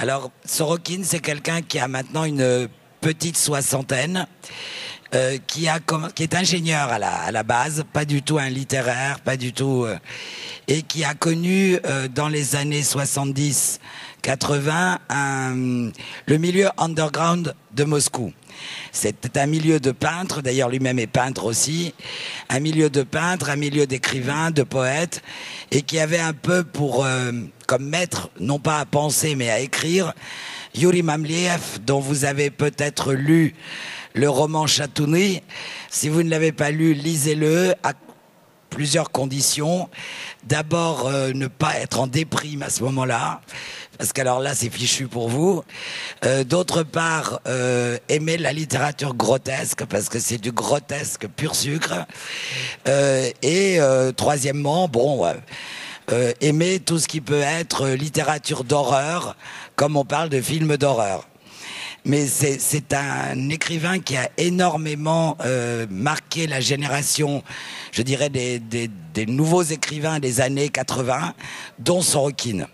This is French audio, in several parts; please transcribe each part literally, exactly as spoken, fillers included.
Alors, Sorokin, c'est quelqu'un qui a maintenant une petite soixantaine, euh, qui, a, qui est ingénieur à la, à la base, pas du tout un littéraire, pas du tout... Euh, et qui a connu euh, dans les années soixante-dix quatre-vingts un, le milieu underground de Moscou. C'était un milieu de peintres, d'ailleurs lui-même est peintre aussi, un milieu de peintres, un milieu d'écrivains, de poètes, et qui avait un peu pour, euh, comme maître, non pas à penser mais à écrire, Yuri Mamliev, dont vous avez peut-être lu le roman Chatouny. Si vous ne l'avez pas lu, lisez-le à plusieurs conditions. D'abord, euh, ne pas être en déprime à ce moment-là, parce qu'alors là, c'est fichu pour vous. Euh, D'autre part, euh, aimer la littérature grotesque, parce que c'est du grotesque pur sucre. Euh, et euh, troisièmement, bon, euh, euh, aimer tout ce qui peut être littérature d'horreur, comme on parle de films d'horreur. Mais c'est un écrivain qui a énormément euh, marqué la génération, je dirais, des, des, des nouveaux écrivains des années quatre-vingts, dont Sorokin.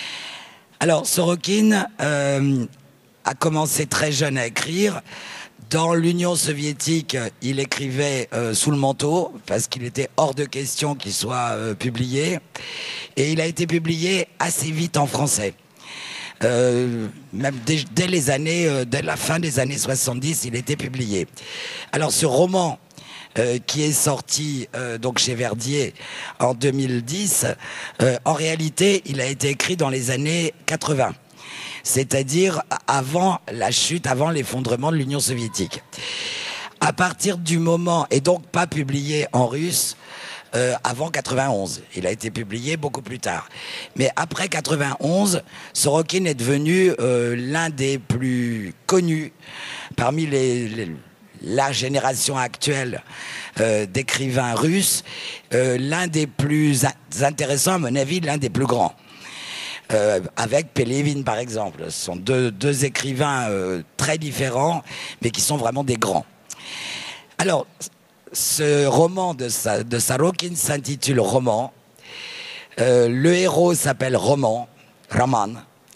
Alors, Sorokin euh, a commencé très jeune à écrire. Dans l'Union soviétique, il écrivait euh, sous le manteau, parce qu'il était hors de question qu'il soit euh, publié. Et il a été publié assez vite en français. Euh, même dès, dès les années, euh, dès la fin des années soixante-dix, il était publié. Alors ce roman euh, qui est sorti euh, donc chez Verdier en deux mille dix, euh, en réalité, il a été écrit dans les années quatre-vingts, c'est-à-dire avant la chute, avant l'effondrement de l'Union soviétique. À partir du moment, et donc pas publié en russe, Euh, avant quatre-vingt-onze. Il a été publié beaucoup plus tard. Mais après quatre-vingt-onze, Sorokin est devenu euh, l'un des plus connus parmi les, les, la génération actuelle euh, d'écrivains russes, euh, l'un des plus intéressants, à mon avis, l'un des plus grands. Euh, avec Pelevin, par exemple. Ce sont deux, deux écrivains euh, très différents, mais qui sont vraiment des grands. Alors, ce roman de, Sa, de Sorokin s'intitule Roman. Euh, le héros s'appelle Roman, Roman.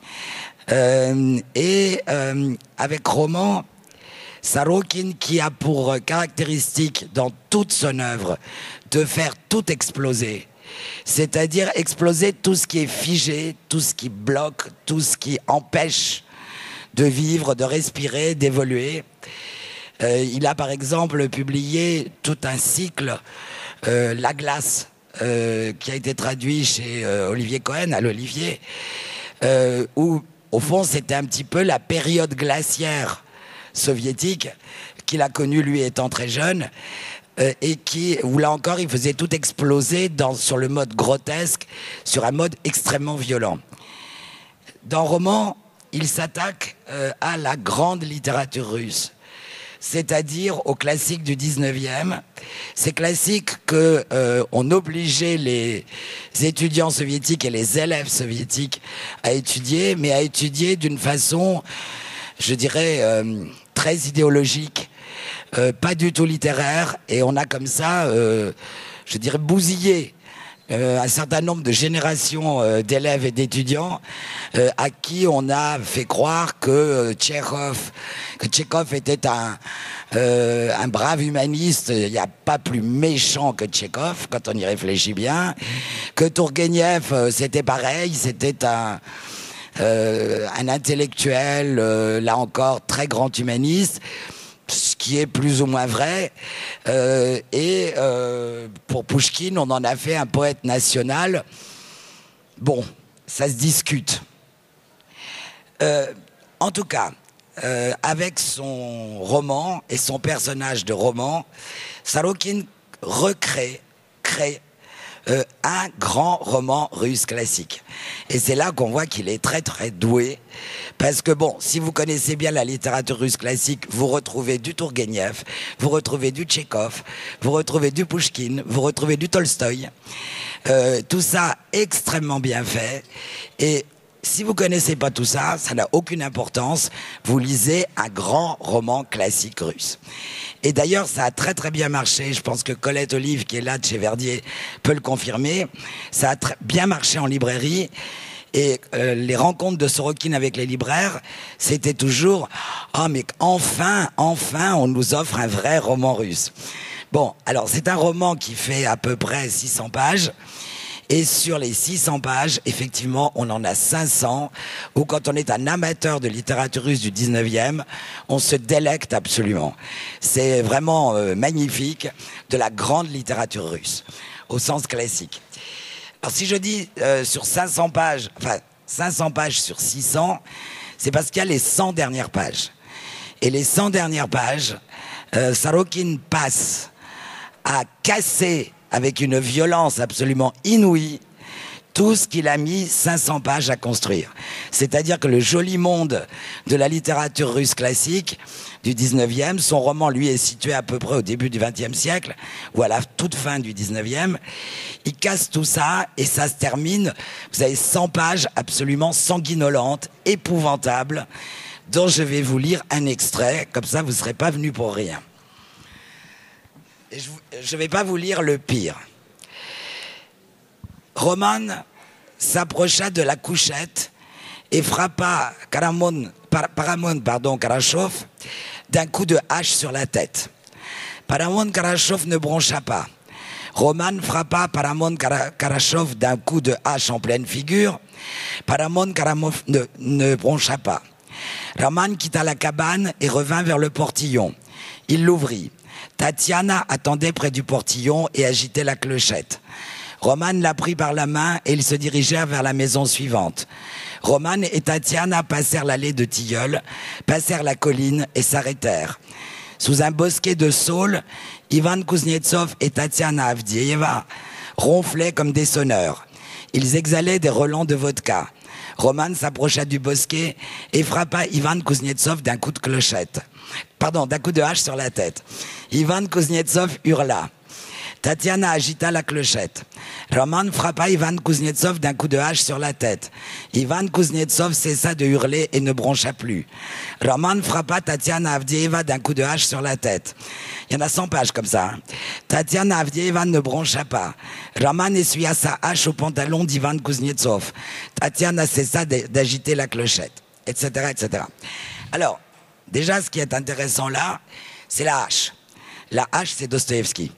Euh, et euh, avec Roman, Sorokin, qui a pour caractéristique dans toute son œuvre de faire tout exploser, c'est-à-dire exploser tout ce qui est figé, tout ce qui bloque, tout ce qui empêche de vivre, de respirer, d'évoluer. Euh, il a par exemple publié tout un cycle, euh, La glace, euh, qui a été traduit chez euh, Olivier Cohen, à l'Olivier, euh, où au fond c'était un petit peu la période glaciaire soviétique qu'il a connue lui étant très jeune, euh, et qui, où là encore il faisait tout exploser dans, sur le mode grotesque, sur un mode extrêmement violent. Dans Roman, il s'attaque euh, à la grande littérature russe, c'est-à-dire aux classiques du dix-neuvième, ces classiques que euh, on obligeait les étudiants soviétiques et les élèves soviétiques à étudier, mais à étudier d'une façon, je dirais, euh, très idéologique, euh, pas du tout littéraire, et on a comme ça, euh, je dirais, bousillé Euh, un certain nombre de générations euh, d'élèves et d'étudiants euh, à qui on a fait croire que euh, Tchekhov, que Tchekhov était un, euh, un brave humaniste. Il n'y a pas plus méchant que Tchekhov quand on y réfléchit bien. Que Tourgueniev, euh, c'était pareil, c'était un, euh, un intellectuel, euh, là encore, très grand humaniste. Ce qui est plus ou moins vrai. Euh, et euh, pour Pouchkine, on en a fait un poète national. Bon, ça se discute. Euh, en tout cas, euh, avec son roman et son personnage de roman, Sorokin recrée, crée euh, un grand roman russe classique. Et c'est là qu'on voit qu'il est très très doué. Parce que bon, si vous connaissez bien la littérature russe classique, vous retrouvez du Tourgueniev, vous retrouvez du Tchekhov, vous retrouvez du Pouchkine, vous retrouvez du Tolstoï. Euh, tout ça extrêmement bien fait. Et si vous connaissez pas tout ça, ça n'a aucune importance. Vous lisez un grand roman classique russe. Et d'ailleurs, ça a très très bien marché. Je pense que Colette Olive, qui est là de chez Verdier, peut le confirmer. Ça a très bien marché en librairie. Et euh, les rencontres de Sorokin avec les libraires, c'était toujours « Ah, mais enfin, enfin, on nous offre un vrai roman russe ». Bon, alors c'est un roman qui fait à peu près six cents pages. Et sur les six cents pages, effectivement, on en a cinq cents, où quand on est un amateur de littérature russe du dix-neuvième, on se délecte absolument. C'est vraiment euh, magnifique, de la grande littérature russe, au sens classique. Alors si je dis euh, sur cinq cents pages, enfin cinq cents pages sur six cents, c'est parce qu'il y a les cent dernières pages. Et les cent dernières pages, euh, Sorokin passe à casser avec une violence absolument inouïe tout ce qu'il a mis cinq cents pages à construire. C'est-à-dire que le joli monde de la littérature russe classique du dix-neuvième, son roman, lui, est situé à peu près au début du vingtième siècle, ou à la toute fin du dix-neuvième, il casse tout ça et ça se termine, vous avez cent pages absolument sanguinolentes, épouvantables, dont je vais vous lire un extrait, comme ça vous ne serez pas venus pour rien. Je ne vais pas vous lire le pire. Roman s'approcha de la couchette et frappa Paramon, Paramon pardon, Karachov d'un coup de hache sur la tête. Paramon Karachov ne broncha pas. Roman frappa Paramon Karachov d'un coup de hache en pleine figure. Paramon Karamov ne, ne broncha pas. Roman quitta la cabane et revint vers le portillon. Il l'ouvrit. Tatiana attendait près du portillon et agitait la clochette. Roman la prit par la main et ils se dirigèrent vers la maison suivante. Roman et Tatiana passèrent l'allée de tilleuls, passèrent la colline et s'arrêtèrent. Sous un bosquet de saules, Ivan Kuznetsov et Tatiana Avdieva ronflaient comme des sonneurs. Ils exhalaient des relents de vodka. Roman s'approcha du bosquet et frappa Ivan Kuznetsov d'un coup de clochette. Pardon, d'un coup de hache sur la tête. Ivan Kuznetsov hurla. Tatiana agita la clochette. Roman frappa Ivan Kuznetsov d'un coup de hache sur la tête. Ivan Kuznetsov cessa de hurler et ne broncha plus. Roman frappa Tatiana Avdieva d'un coup de hache sur la tête. Il y en a cent pages comme ça. Hein. Tatiana Avdieva ne broncha pas. Roman essuya sa hache au pantalon d'Ivan Kuznetsov. Tatiana cessa d'agiter la clochette, et cetera, et cetera. Alors, déjà, ce qui est intéressant là, c'est la hache. La hache, c'est Dostoïevski.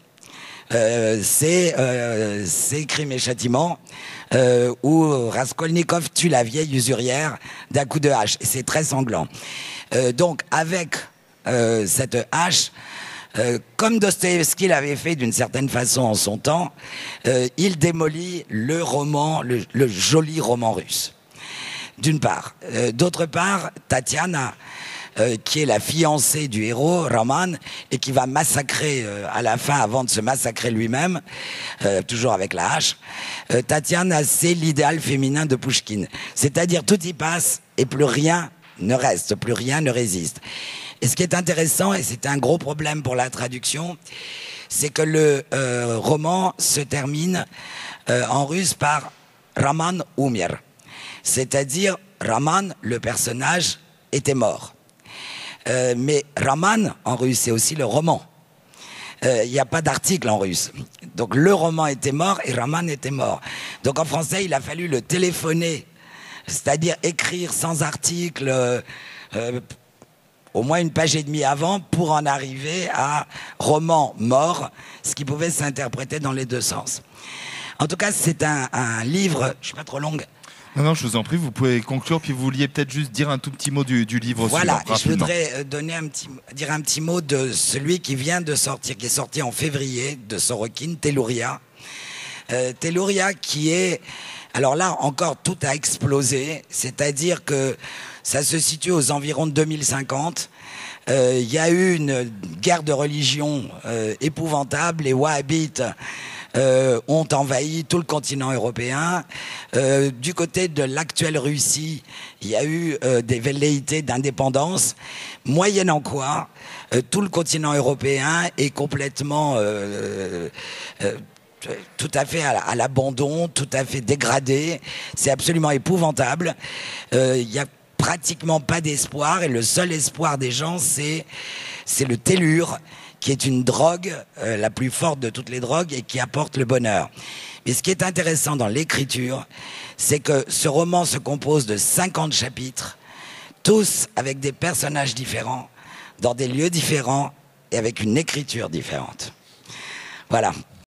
Euh, c'est euh, Crimes et Châtiments, euh, où Raskolnikov tue la vieille usurière d'un coup de hache. Et c'est très sanglant. Euh, donc, avec euh, cette hache, euh, comme Dostoïevski l'avait fait d'une certaine façon en son temps, euh, il démolit le roman, le, le joli roman russe. D'une part. Euh, D'autre part, Tatiana, Euh, qui est la fiancée du héros, Roman, et qui va massacrer euh, à la fin, avant de se massacrer lui-même, euh, toujours avec la hache, euh, Tatiana, c'est l'idéal féminin de Pouchkine. C'est-à-dire tout y passe et plus rien ne reste, plus rien ne résiste. Et ce qui est intéressant, et c'est un gros problème pour la traduction, c'est que le euh, roman se termine euh, en russe par Roman umir. C'est-à-dire, Roman, le personnage, était mort. Euh, mais Roman, en russe, c'est aussi le roman. Il euh, n'y a pas d'article en russe. Donc le roman était mort et Roman était mort. Donc en français, il a fallu le téléphoner, c'est-à-dire écrire sans article, euh, euh, au moins une page et demie avant, pour en arriver à roman mort, ce qui pouvait s'interpréter dans les deux sens. En tout cas, c'est un, un livre, je ne suis pas trop longue. Non, non, je vous en prie, vous pouvez conclure, puis vous vouliez peut-être juste dire un tout petit mot du, du livre. Voilà, suivant, je voudrais donner un petit, dire un petit mot de celui qui vient de sortir, qui est sorti en février, de Sorokin, Telluria. Euh, Telluria qui est... Alors là, encore, tout a explosé, c'est-à-dire que ça se situe aux environs de deux mille cinquante. Il euh, y a eu une guerre de religion euh, épouvantable, les wahhabites Euh, ont envahi tout le continent européen. Euh, du côté de l'actuelle Russie, il y a eu euh, des velléités d'indépendance, moyennant quoi euh, tout le continent européen est complètement euh, euh, tout à fait à l'abandon, tout à fait dégradé. C'est absolument épouvantable. Euh, il y a pratiquement pas d'espoir et le seul espoir des gens, c'est c'est le tellure, qui est une drogue, euh, la plus forte de toutes les drogues et qui apporte le bonheur. Mais ce qui est intéressant dans l'écriture, c'est que ce roman se compose de cinquante chapitres, tous avec des personnages différents, dans des lieux différents et avec une écriture différente. Voilà.